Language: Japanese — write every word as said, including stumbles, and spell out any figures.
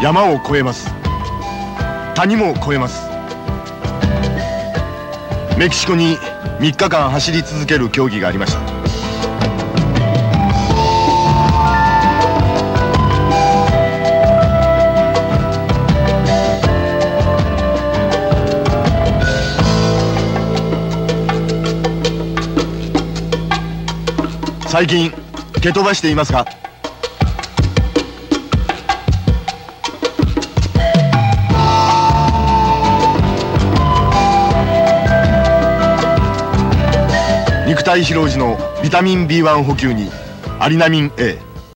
山を越えます。谷も越えます。メキシコにみっかかん走り続ける競技がありました。最近蹴飛ばしていますか？肉体疲労時のビタミン ビーワン 補給にアリナミン A。